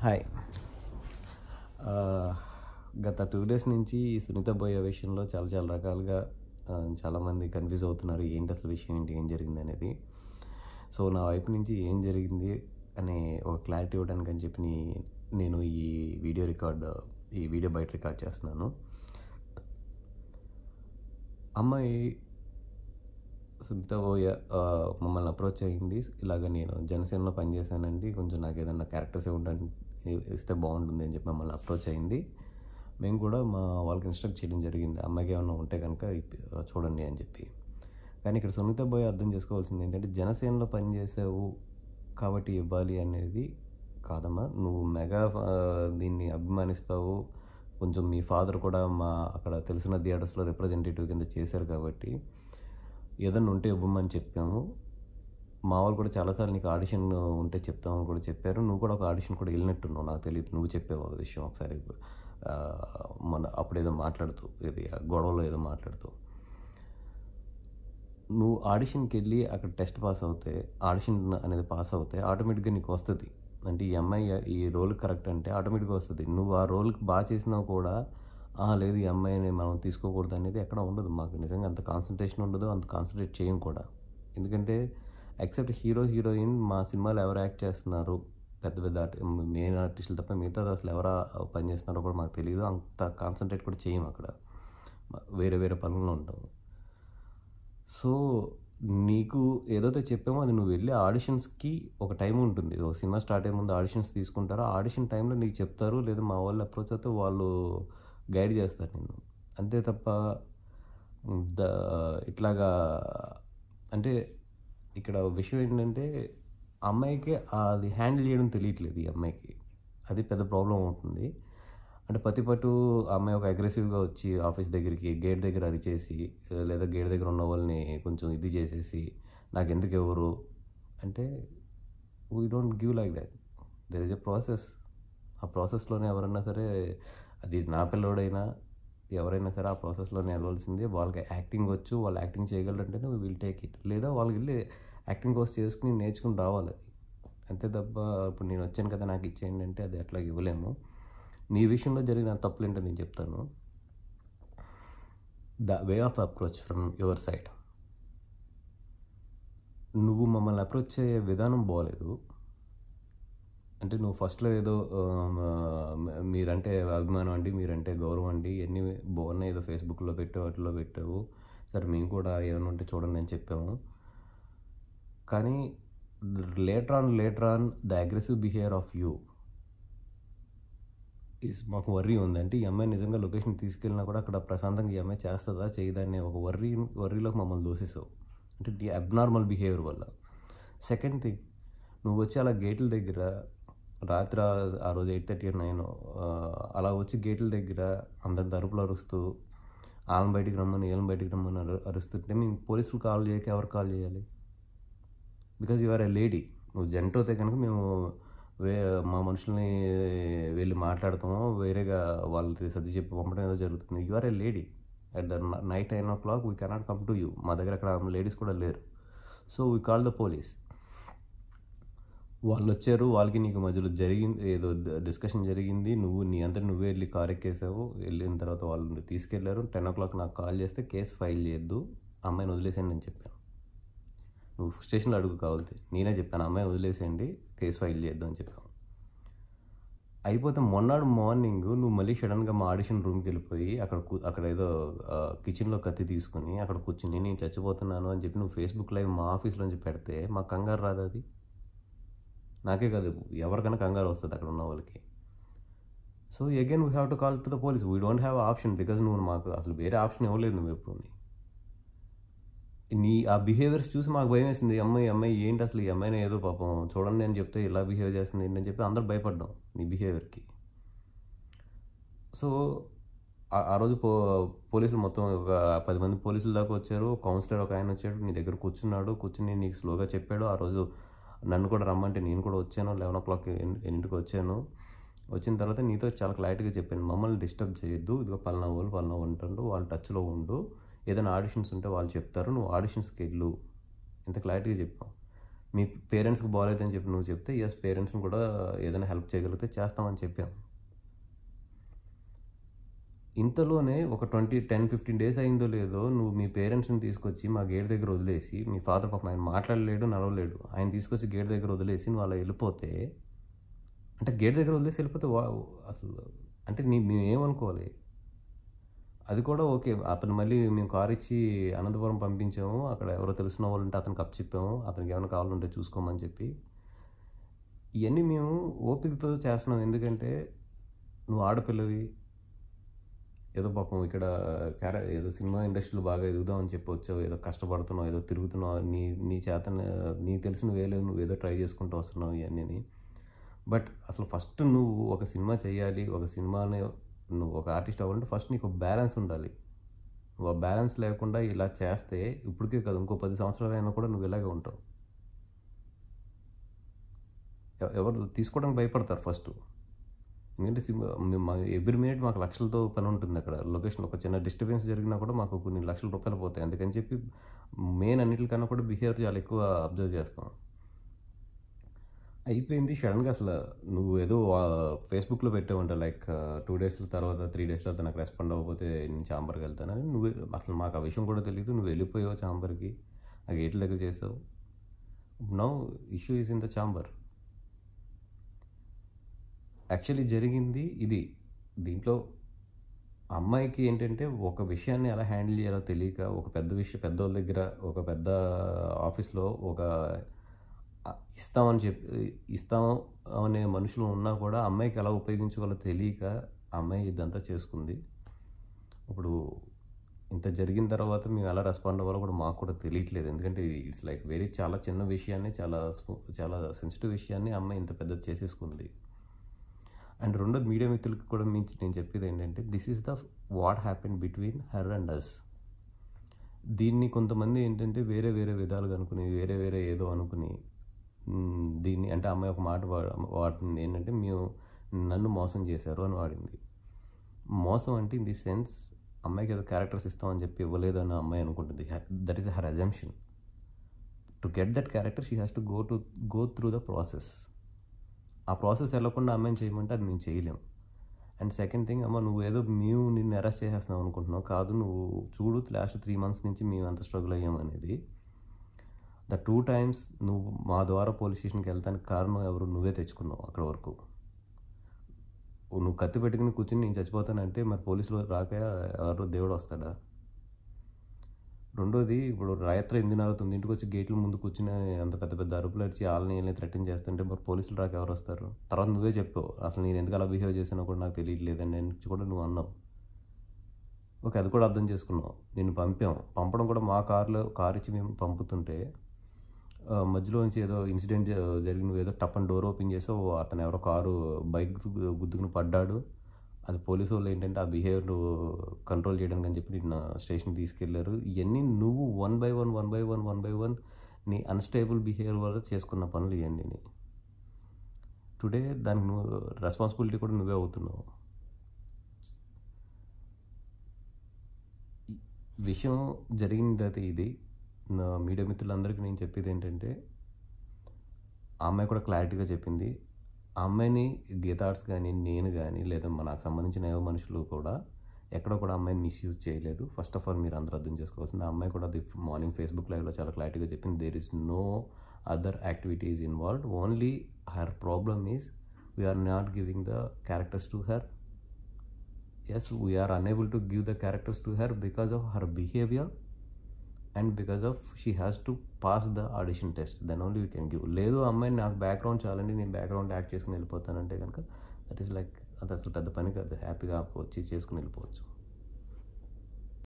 Hi. గత 2 days నుంచి ఈ సునీత బోయ విషయంలో చాలా రకాలుగా చాలామంది కన్ఫ్యూజ్ అవుతున్నారు. ఏంటి అసలు విషయం ఏంటి, ఏం జరిగింది అనేది. సో నా వైపు నుంచి ఏం జరిగింది అనే ఒక క్లారిటీ ఇవ్వడానికి అని చెప్పి నేను ఈ వీడియో బయట రికార్డ్ చేస్తున్నాను. అమ్మాయి సునీత బోయ మమ్మల్ని అప్రోచ్ అయ్యింది. ఇలాగ నేను జనసేనలో పనిచేశానండి, కొంచెం నాకు ఏదైనా క్యారెక్టర్స్ ఇస్తే బాగుంటుంది అని చెప్పి మమ్మల్ని అప్రోచ్ అయ్యింది. మేము కూడా వాళ్ళకి ఇన్స్ట్రక్ట్ చేయడం జరిగింది, అమ్మాయికి ఏమైనా ఉంటే కనుక చూడండి అని చెప్పి. కానీ ఇక్కడ సునీత బోయ అర్థం చేసుకోవాల్సింది ఏంటంటే, జనసేనలో పనిచేసావు కాబట్టి ఇవ్వాలి అనేది కాదమ్మా. నువ్వు మెగా దీన్ని అభిమానిస్తావు, కొంచెం మీ ఫాదర్ కూడా అక్కడ తెలిసిన థియేటర్స్లో రిప్రజెంటేటివ్ కింద చేశారు కాబట్టి ఏదన్నా ఉంటే ఇవ్వమని చెప్పాము. మా వాళ్ళు కూడా చాలాసార్లు నీకు ఆడిషన్ ఉంటే చెప్తామని కూడా చెప్పారు. నువ్వు కూడా ఒక ఆడిషన్ కూడా వెళ్ళినట్టున్నావు, నాకు తెలియదు. నువ్వు చెప్పావు ఆ విషయం ఒకసారి అప్పుడేదో మాట్లాడుతూ, ఇది గొడవలో ఏదో మాట్లాడుతూ. నువ్వు ఆడిషన్కి వెళ్ళి అక్కడ టెస్ట్ పాస్ అవుతే, ఆడిషన్ అనేది పాస్ అవుతే ఆటోమేటిక్గా నీకు వస్తుంది. అంటే ఈ అమ్మాయి ఈ రోల్కి కరెక్ట్ అంటే ఆటోమేటిక్గా వస్తుంది. నువ్వు ఆ రోల్కి బాగా చేసినా కూడా లేదు ఈ అమ్మాయిని మనం తీసుకోకూడదు అనేది ఎక్కడ ఉండదు. మాకు నిజంగా అంత కాన్సన్ట్రేషన్ ఉండదు, అంత కాన్సన్ట్రేట్ చేయం కూడా. ఎందుకంటే ఎక్సెప్ట్ హీరోయిన్ మా సినిమాలో ఎవరు యాక్ట్ చేస్తున్నారు, పెద్ద మెయిన్ ఆర్టిస్టులు తప్ప మిగతా అసలు ఎవరు పని చేస్తున్నారో కూడా మాకు తెలియదు. అంత కాన్సన్ట్రేట్ కూడా చేయం, అక్కడ వేరే పనుల్లో ఉంటాము. సో నీకు ఏదైతే చెప్పామో అది నువ్వు వెళ్ళి ఆడిషన్స్కి ఒక టైం ఉంటుంది. ఒక సినిమా స్టార్ట్ అయ్యే ముందు ఆడిషన్స్ తీసుకుంటారు. ఆడిషన్ టైంలో నీకు చెప్తారు, లేదా మా వాళ్ళు అప్రోచ్ అయితే వాళ్ళు గైడ్ చేస్తారు నిన్ను, అంతే తప్ప ఇట్లాగా. అంటే ఇక్కడ విషయం ఏంటంటే, అమ్మాయికి అది హ్యాండిల్ చేయడం తెలియట్లేదు. ఈ అమ్మాయికి అది పెద్ద ప్రాబ్లం అవుతుంది. అంటే పట్టు అమ్మాయి ఒక అగ్రెసివ్గా వచ్చి ఆఫీస్ దగ్గరికి గేట్ దగ్గర అరిచేసి, లేదా గేట్ దగ్గర ఉన్న వాళ్ళని కొంచెం ఇది చేసేసి నాకు ఎందుకు ఎవరు అంటే, we don't give like that. There is a process. ఆ ప్రాసెస్లోనే ఎవరైనా సరే, అది నా పిల్లోడైనా ఎవరైనా సరే ఆ ప్రాసెస్లోనే వెళ్ళవలసిందే. వాళ్ళకి యాక్టింగ్ వచ్చు, వాళ్ళు యాక్టింగ్ చేయగలరంటేనే వీ విల్ టేక్ ఇట్. లేదా వాళ్ళకి వెళ్ళి యాక్టింగ్ కోర్స్ చేసుకుని నేర్చుకుని రావాలి. అది అంతే తప్ప ఇప్పుడు నేను వచ్చాను కదా నాకు ఇచ్చేయండి అంటే అది అట్లా ఇవ్వలేము. నీ విషయంలో జరిగిన తప్పులు ఏంటో నేను చెప్తాను. The way of approach from your side. నువ్వు మమ్మల్ని అప్రోచ్ అయ్యే విధానం బాగోలేదు. అంటే నువ్వు ఫస్ట్లో ఏదో మీరంటే అభిమానం అండి, మీరంటే గౌరవం అండి, ఇవన్నీ బాగున్నాయి, ఏదో ఫేస్బుక్లో పెట్టావు, వాటిలో పెట్టావు, సరే మేము కూడా ఏమైనా ఉంటే చూడండి అని చెప్పాము. కానీ later on the aggressive behaviour of you మాకు వర్రీ ఉంది. అంటే ఈ అమ్మాయి నిజంగా లొకేషన్ తీసుకెళ్ళినా కూడా అక్కడ ప్రశాంతంగా ఈ అమ్మాయి చేస్తుందా చేయదా అనే ఒక వర్రీలోకి మమ్మల్ని దోసేసావు, అంటే ది అబ్నార్మల్ బిహేవియర్ వల్ల. సెకండ్ థింగ్, నువ్వు వచ్చి అలా గేట్ల దగ్గర రాత్రి ఆ రోజు 8:30 or 9 అలా వచ్చి గేట్ల దగ్గర అందరి తరపులు అరుస్తూ వాళ్ళని బయటికి రమ్మని వీళ్ళని బయటికి రమ్మని అరుస్తుంటే మేము పోలీసులు కాల్ చేయక ఎవరు కాల్ చేయాలి? Because you are a lady. నువ్వు జంట అయితే కనుక మేము మా మనుషుల్ని వెళ్ళి మాట్లాడతామో, వేరేగా వాళ్ళకి సర్ది చెప్పి పంపడం ఏదో జరుగుతుంది. You are a lady. At the night 9 o'clock we cannot come to you. మా దగ్గర అక్కడ లేడీస్ కూడా లేరు. So we call the police. వాళ్ళు వచ్చారు, వాళ్ళకి నీకు మధ్యలో జరిగింది ఏదో డిస్కషన్ జరిగింది. నీ అంతా నువ్వే వెళ్ళి కార్ ఎక్కేసావు. వెళ్ళిన తర్వాత వాళ్ళు తీసుకెళ్లారు. 10 o'clock నాకు కాల్ చేస్తే కేసు ఫైల్ చేయొద్దు, అమ్మాయిని వదిలేసేయండి అని చెప్పాను. నువ్వు స్టేషన్లో అడుగు కావాలి, నేనే చెప్పాను అమ్మాయి వదిలేసేయండి, కేసు ఫైల్ చేయొద్దు అని చెప్పాను. అయిపోతే మొన్నాడు మార్నింగ్ నువ్వు మళ్ళీ సడన్గా మా ఆడిషన్ రూమ్కి వెళ్ళిపోయి అక్కడ ఏదో కిచెన్లో కత్తి తీసుకుని అక్కడ కూర్చుని నేను చచ్చిపోతున్నాను అని చెప్పి నువ్వు ఫేస్బుక్ లైవ్ మా ఆఫీస్లోంచి పెడితే మాకు కంగారు రాదు? అది నాకే కాదు, ఎవరికైనా కంగారు వస్తుంది అక్కడ ఉన్న వాళ్ళకి. So again we have to call to the police. We don't have option, because నువ్వు మాకు అసలు వేరే ఆప్షన్ ఇవ్వలేదు. నువ్వు ఎప్పుడు నీ ఆ బిహేవియర్స్ చూసి మాకు భయం వేసింది. అమ్మాయి ఏంటి అసలు, ఈ అమ్మాయిని ఏదో పాపం చూడండి అని చెప్తే ఇలా బిహేవ్ చేస్తుంది ఏంటని చెప్పి అందరూ భయపడ్డాం నీ బిహేవియర్కి. సో ఆ రోజు పోలీసులు మొత్తం ఒక 10 మంది పోలీసులు దాకా వచ్చారు. కౌన్సిలర్ ఒక ఆయన వచ్చాడు, నీ దగ్గర కూర్చుని నీకు స్లోగా చెప్పాడు. ఆ రోజు నన్ను కూడా రమ్మంటే నేను కూడా వచ్చాను. 11 o'clock ఎన్నింటికి వచ్చాను. వచ్చిన తర్వాత నీతో చాలా క్లారిటీగా చెప్పాను, మమ్మల్ని డిస్టర్బ్ చేయొద్దు, ఇదిగో పలానా వాళ్ళు ఉంటుండు, వాళ్ళు టచ్లో ఉండు, ఏదైనా ఆడిషన్స్ ఉంటే వాళ్ళు చెప్తారు, నువ్వు ఆడిషన్స్కి వెళ్ళు, ఇంత క్లారిటీగా చెప్పాం. మీ పేరెంట్స్కి బాగాలేదని చెప్పి నువ్వు చెప్తే ఎస్ పేరెంట్స్ని కూడా ఏదైనా హెల్ప్ చేయగలిగితే చేస్తామని చెప్పాం. ఇంతలోనే ఒక 10-15 డేస్ అయిందో లేదో నువ్వు మీ పేరెంట్స్ని తీసుకొచ్చి మా గేట్ దగ్గర వదిలేసి, మీ ఫాదర్ పాపం ఆయన మాట్లాడలేడు, నడవలేడు, ఆయన తీసుకొచ్చి గేట్ దగ్గర వదిలేసి నువ్వు అలా వెళ్ళిపోతే, అంటే గేట్ దగ్గర వదిలేసి వెళ్ళిపోతే అసలు అంటే మేము ఏమనుకోవాలి? అది కూడా ఓకే, అతను మళ్ళీ మేము కారు ఇచ్చి అనంతపురం పంపించాము, అక్కడ ఎవరో తెలిసిన వాళ్ళు ఉంటే అతనికి అప్పచెప్పాము, అతనికి ఏమైనా కావాలంటే చూసుకోమని చెప్పి. ఇవన్నీ మేము ఓపికతో చేస్తున్నాం. ఎందుకంటే నువ్వు ఆడపిల్లవి, ఏదో పాపం ఇక్కడ ఏదో సినిమా ఇండస్ట్రీలో బాగా ఎదుగుదామని చెప్పి వచ్చావు, ఏదో కష్టపడుతున్నావు, ఏదో తిరుగుతున్నావు, నీ చేత నీకు తెలిసిన వేలేదు, నువ్వు ఏదో ట్రై చేసుకుంటూ వస్తున్నావు ఇవన్నీ. బట్ అసలు ఫస్ట్ నువ్వు ఒక సినిమా చేయాలి, ఒక సినిమాని నువ్వు ఒక ఆర్టిస్ట్ అవ్వాలంటే ఫస్ట్ నీకు ఒక బ్యాలెన్స్ ఉండాలి. నువ్వు ఆ బ్యాలెన్స్ లేకుండా ఇలా చేస్తే ఇప్పటికే కాదు, ఇంకో 10 సంవత్సరాలు అయినా కూడా నువ్వు ఇలాగే ఉంటావు. ఎవరు తీసుకోవడానికి భయపడతారు ఫస్ట్. ఎందుకంటే ఎవ్రీ మినిట్ మాకు లక్షలతో పని ఉంటుంది అక్కడ లొకేషన్లో. ఒక చిన్న డిస్టర్బెన్స్ జరిగినా కూడా మాకు కొన్ని లక్షల రూపాయలు పోతాయి. అందుకని చెప్పి మెయిన్ అన్నిటికన్నా కూడా బిహేవియర్ చాలా ఎక్కువ అబ్జర్వ్ చేస్తాం. అయిపోయింది సడన్గా. అసలు నువ్వు ఏదో ఫేస్బుక్లో పెట్టావంట, లైక్ 2 days తర్వాత 3 days తర్వాత నాకు రెస్పాండ్ అవ్వకపోతే నేను ఛాంబర్కి వెళ్తానని. నువ్వు అసలు మాకు ఆ విషయం కూడా తెలియదు, నువ్వు వెళ్ళిపోయావు ఛాంబర్కి, ఆ గేట్ల దగ్గర చేసావు. Now issue is in the chamber. Actually జరిగింది ఇది. దీంట్లో అమ్మాయికి ఏంటంటే ఒక విషయాన్ని ఎలా హ్యాండిల్ చేయాలో తెలియక, ఒక పెద్దోళ్ళ దగ్గర, ఒక పెద్ద ఆఫీస్లో ఒక ఇస్తాం అనే మనుషులు ఉన్నా కూడా అమ్మాయికి ఎలా ఉపయోగించుకోవాలో తెలియక అమ్మాయి ఇదంతా చేసుకుంది. ఇప్పుడు ఇంత జరిగిన తర్వాత మేము ఎలా రెస్పాండ్ అవ్వాలో కూడా మాకు కూడా తెలియట్లేదు. ఎందుకంటే ఇట్స్ లైక్ చాలా చిన్న విషయాన్ని, చాలా సెన్సిటివ్ విషయాన్ని అమ్మాయి ఇంత పెద్దది చేసేసుకుంది. అండ్ రెండోది, మీడియా మిత్రులకి కూడా మించి నేను చెప్పేది ఏంటంటే, this is the what happen between her and us. దీన్ని కొంతమంది ఏంటంటే వేరే విధాలుగా అనుకుని, వేరే ఏదో అనుకుని దీన్ని, అంటే అమ్మాయి ఒక మాట వాడుతుంది ఏంటంటే, నన్ను మోసం చేశారు అని వాడింది. మోసం అంటే ఇన్ ది సెన్స్ అమ్మాయికి ఏదో క్యారెక్టర్స్ ఇస్తామని చెప్పి ఇవ్వలేదు అని అమ్మాయి అనుకుంటుంది. That is her assumption. To get that character she has to go through the process. ఆ ప్రాసెస్ వెళ్ళకుండా అమ్మాయిని చేయమంటే అది మేము చేయలేము. అండ్ సెకండ్ థింగ్, అమ్మ నువ్వు ఏదో నిన్ను అరెస్ట్ చేసేస్తున్నావు అనుకుంటున్నావు, కాదు, నువ్వు చూడు లాస్ట్ 3 months నుంచి మేము అంత స్ట్రగుల్ అయ్యామనేది. ద 2 times నువ్వు మా ద్వారా పోలీస్ స్టేషన్కి వెళ్తానికి కారణం ఎవరు? నువ్వే తెచ్చుకున్నావు అక్కడ వరకు. నువ్వు కత్తి పెట్టుకుని కూర్చుని నేను చచ్చిపోతానంటే మరి పోలీసులు రాక ఎవరు దేవుడు వస్తాడా? రెండోది, ఇప్పుడు రాత్రి 8:30-9 వచ్చి గేట్ల ముందు కూర్చుని అంత పెద్ద అరుపులు వచ్చి వాళ్ళని థ్రెటన్ చేస్తుంటే మరి పోలీసులు రాక ఎవరు వస్తారు? తర్వాత నువ్వే చెప్పావు, అసలు నేను ఎందుకు అలా బిహేవ్ చేసినా కూడా నాకు తెలియట్లేదని కూడా నువ్వు అన్నావు. ఓకే, అది కూడా అర్థం చేసుకున్నావు. నేను పంపడం కూడా మా కారు ఇచ్చి మేము పంపుతుంటే మధ్యలో నుంచి ఏదో ఇన్సిడెంట్ జరిగి నువ్వు ఏదో టప్పని డోర్ ఓపెన్ చేసావు, అతను ఎవరో బైక్ గుద్దుకుని పడ్డాడు. అది పోలీసు వాళ్ళు ఏంటంటే ఆ బిహేవియర్ కంట్రోల్ చేయడానికి అని చెప్పి నిన్న స్టేషన్కి తీసుకెళ్లారు. ఇవన్నీ నువ్వు వన్ బై వన్ నీ అన్స్టేబుల్ బిహేవియర్ వల్ల చేసుకున్న పనులు ఇవన్నీ. టుడే దానికి నువ్వు రెస్పాన్సిబిలిటీ కూడా నువ్వే అవుతున్నావు. విషయం జరిగింది అయితే ఇది. నా మీడియా మిత్రులందరికీ నేను చెప్పేది ఏంటంటే, ఆ అమ్మాయి కూడా క్లారిటీగా చెప్పింది. ఆ అమ్మాయిని గీతా ఆర్ట్స్ కానీ, నేను కానీ, లేదా నాకు సంబంధించిన ఏ మనుషులు కూడా ఎక్కడో కూడా అమ్మాయిని మిస్యూజ్ చేయలేదు. ఫస్ట్ ఆఫ్ ఆల్ మీరు అందరూ అర్థం చేసుకోవాల్సింది, ఆ అమ్మాయి కూడా అది మార్నింగ్ ఫేస్బుక్ లైవ్లో చాలా క్లారిటీగా చెప్పింది. There is no other activities involved, only her problem is we are not giving the characters to her. yes, we are unable to give the characters to her because of her behavior and because of she has to pass the audition test, then only we can give. లేదు అమ్మాయి నాకు background చాలండి, నేను background act చేసుకుని వెళ్ళిపోతానంటే కనుక that is like అది అసలు పెద్ద పని కాదు, హ్యాపీగా వచ్చి చేసుకుని వెళ్ళిపోవచ్చు.